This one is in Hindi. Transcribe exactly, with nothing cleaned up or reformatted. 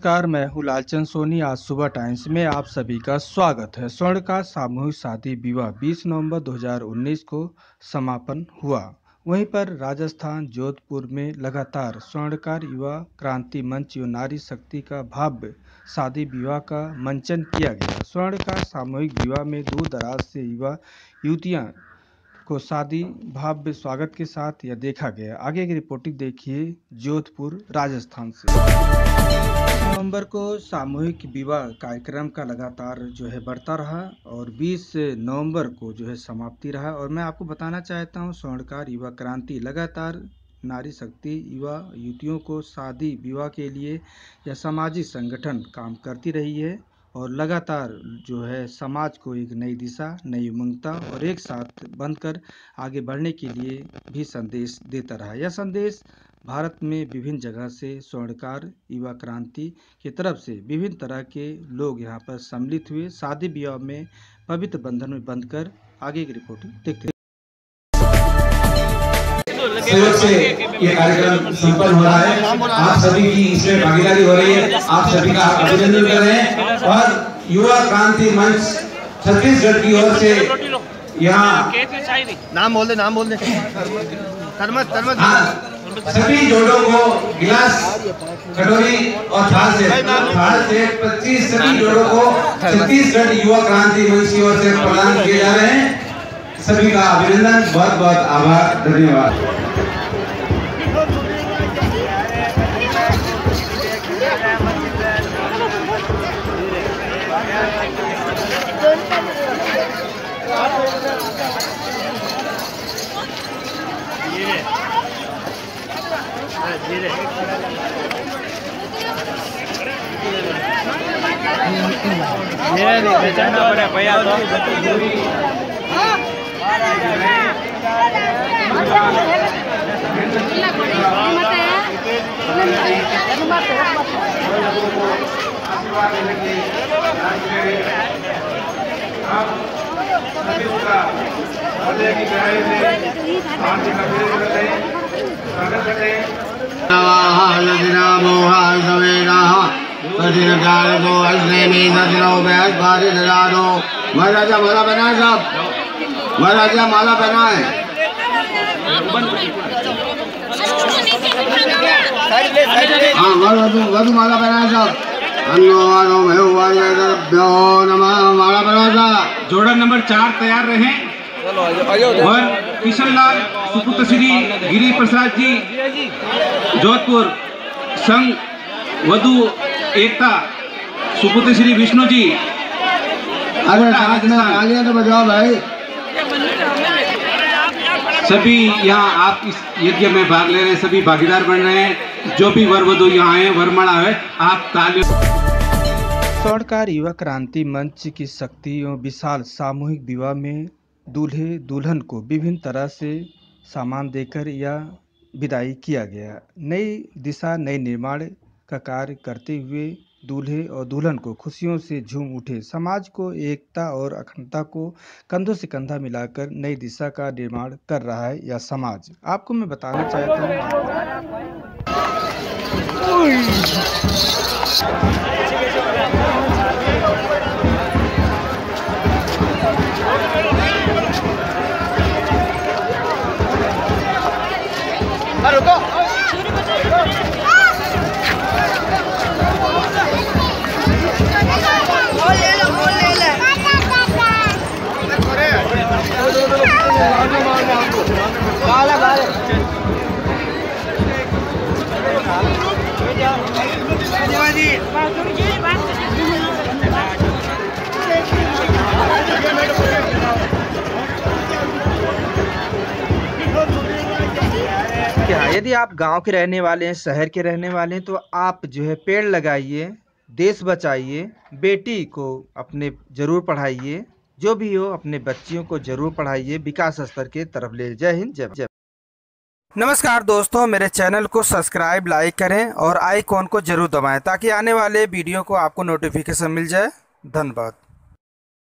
नमस्कार, मैं हूँ लालचंद सोनी। आज सुबह टाइम्स में आप सभी का स्वागत है। स्वर्णकार सामूहिक शादी विवाह बीस नवंबर दो हज़ार उन्नीस को समापन हुआ। वहीं पर राजस्थान जोधपुर में लगातार स्वर्णकार युवा क्रांति मंच एवं नारी शक्ति का भव्य शादी विवाह का मंचन किया गया। स्वर्णकार सामूहिक विवाह में दूर दराज से युवा युवतियां को शादी भव्य स्वागत के साथ यह देखा गया। आगे की रिपोर्टिंग देखिए जोधपुर राजस्थान से। नवंबर को सामूहिक विवाह कार्यक्रम का लगातार जो है बढ़ता रहा और बीस नवंबर को जो है समाप्ति रहा। और मैं आपको बताना चाहता हूं, स्वर्णकार युवा क्रांति लगातार नारी शक्ति युवा युवतियों को शादी विवाह के लिए या सामाजिक संगठन काम करती रही है और लगातार जो है समाज को एक नई दिशा, नई उमंगता और एक साथ बनकर आगे बढ़ने के लिए भी संदेश देता रहा। यह संदेश भारत में विभिन्न जगह से स्वर्णकार युवा क्रांति की तरफ से विभिन्न तरह के लोग यहाँ पर सम्मिलित हुए। शादी विवाह में पवित्र बंधन में बंधकर आगे की रिपोर्टिंग देखते हैं। सहयोग से ये कार्यक्रम संपन्न हो रहा है। आप सभी की इसमें भागीदारी हो रही है। आप सभी का अभिनंदन कर रहे हैं। और युवा क्रांति मंच छत्तीसगढ़ की ओर से यहाँ नाम बोल दे नाम बोल दे करमत करमत सभी जोड़ों को गिलास, कटोरी और थाल से थाल से पच्चीस सभी जोड़ों को छत्तीसगढ़ युवा क्रांति मंच की ओर से प्रदान किए जा रहे हैं। सभी का अभिनंदन, बहुत बहुत आभार, धन्यवाद। ये बेचाना पड़े भैया तो महाराजा माला पहना है साहब, महाराजा माला पहना है। हाँ वधु वधु माला पहना है साहब। माला पहना था। जोड़ा नंबर चार तैयार रहे और किशन लाल सुपुत्र श्री गिरी प्रसाद जी जोधपुर, संघ वधु एकता सुपुत्र श्री विष्णु जी। अरे तालियां तो बजाओ भाई। सभी यहाँ आप इस यज्ञ में भाग ले रहे हैं, सभी भागीदार बन रहे हैं। जो भी वर वधु यहाँ है, वरमाला है, आप तालियों। स्वर्णकार युवा क्रांति मंच की शक्ति एवं विशाल सामूहिक विवाह में दूल्हे दुल्हन को विभिन्न तरह से सामान देकर या विदाई किया गया। नई दिशा, नई निर्माण का कार्य करते हुए दूल्हे और दुल्हन को खुशियों से झूम उठे। समाज को एकता और अखंडता को कंधों से कंधा मिलाकर नई दिशा का निर्माण कर रहा है यह समाज। आपको मैं बताना चाहता हूँ, यदि आप गांव के रहने वाले हैं, शहर के रहने वाले हैं, तो आप जो है पेड़ लगाइए, देश बचाइए, बेटी को अपने जरूर पढ़ाइए, जो भी हो अपने बच्चियों को जरूर पढ़ाइए, विकास स्तर के तरफ ले। जय हिंद, जय जय। नमस्कार दोस्तों, मेरे चैनल को सब्सक्राइब, लाइक करें और आइकॉन को जरूर दबाएं ताकि आने वाले वीडियो को आपको नोटिफिकेशन मिल जाए। धन्यवाद।